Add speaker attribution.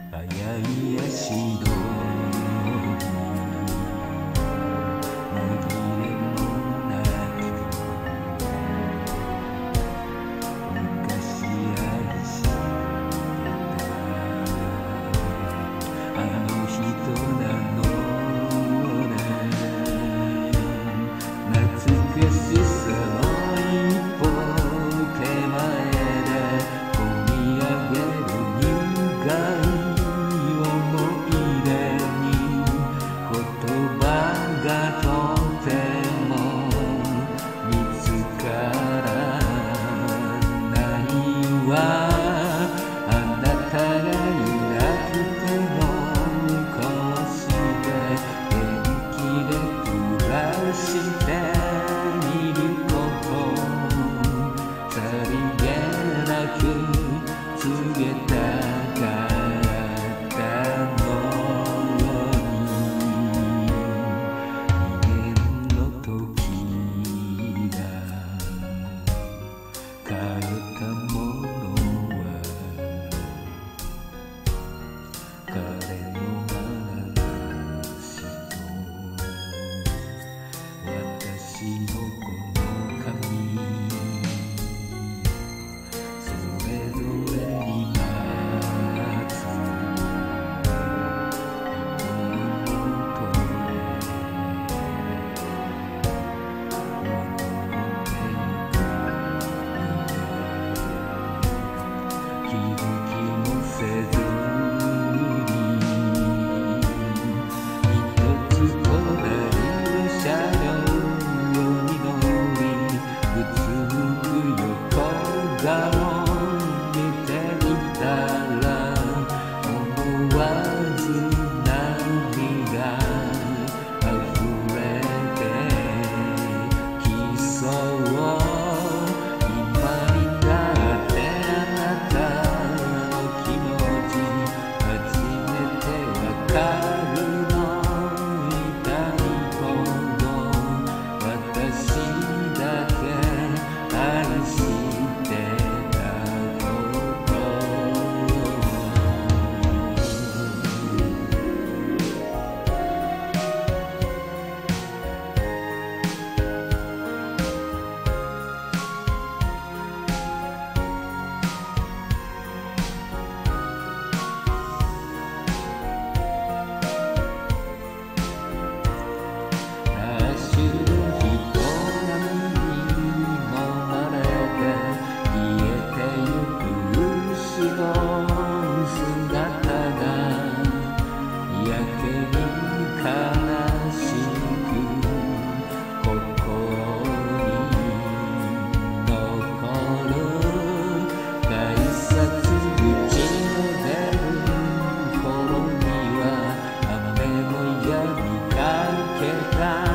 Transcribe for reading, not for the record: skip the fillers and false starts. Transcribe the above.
Speaker 1: 早い足取り紛れもなく昔愛したあの人なのね懐かしさの一歩手前で込み上げる苦いがとても見つからないわあなたがいなくてもこうして元気で暮らしていることさりげなく告げたかったの変えたものは彼の話と私のこの髪それぞれに待つ人のもと気づきもせずに一つ隣の車両に乗りうつむく横顔見ていたら思わず涙溢れてきそう雨もやみかけた